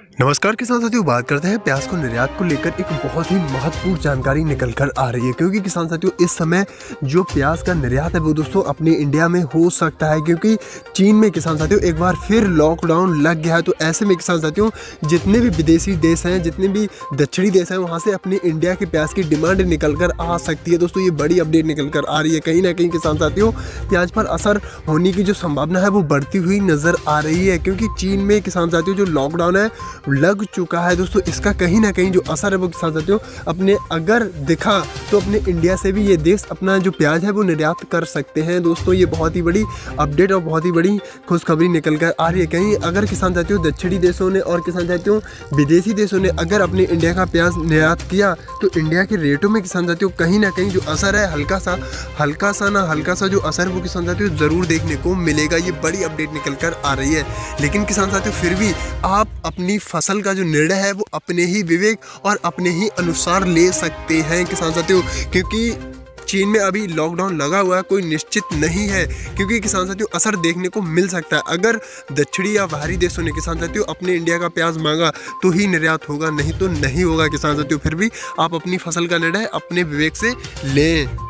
नमस्कार किसान साथियों, बात करते हैं प्याज को निर्यात को लेकर एक बहुत ही महत्वपूर्ण जानकारी निकल कर आ रही है। क्योंकि किसान साथियों इस समय जो प्याज का निर्यात है वो दोस्तों अपने इंडिया में हो सकता है, क्योंकि चीन में किसान साथियों एक बार फिर लॉकडाउन लग गया है। तो ऐसे में किसान साथियों जितने भी विदेशी देश हैं, जितने भी दक्षिणी देश हैं, वहाँ से अपनी इंडिया के प्याज की डिमांड निकल कर आ सकती है। दोस्तों ये बड़ी अपडेट निकल कर आ रही है। कहीं ना कहीं किसान साथियों प्याज पर असर होने की जो संभावना है वो बढ़ती हुई नजर आ रही है, क्योंकि चीन में किसान साथियों जो लॉकडाउन है लग चुका है। दोस्तों इसका कहीं ना कहीं जो असर है वो किसान साथियों अपने अगर दिखा तो अपने इंडिया से भी ये देश अपना जो प्याज है वो निर्यात कर सकते हैं। दोस्तों ये बहुत ही बड़ी अपडेट और बहुत ही बड़ी खुशखबरी निकल कर आ रही है। कहीं अगर किसान साथियों दक्षिणी देशों ने और किसान साथियों विदेशी देशों ने अगर अपने इंडिया का प्याज निर्यात किया तो इंडिया के रेटों में किसान साथियों कहीं ना कहीं जो असर है हल्का सा जो असर वो किसान साथियों जरूर देखने को मिलेगा। ये बड़ी अपडेट निकल कर आ रही है। लेकिन किसान साथियों फिर भी आप अपनी फसल का जो निर्णय है वो अपने ही विवेक और अपने ही अनुसार ले सकते हैं किसान साथियों, क्योंकि चीन में अभी लॉकडाउन लगा हुआ है, कोई निश्चित नहीं है। क्योंकि किसान साथियों असर देखने को मिल सकता है। अगर दक्षिणी या बाहरी देशों ने किसान साथियों अपने इंडिया का प्याज मांगा तो ही निर्यात होगा, नहीं तो नहीं होगा किसान साथियों। फिर भी आप अपनी फसल का निर्णय अपने विवेक से लें।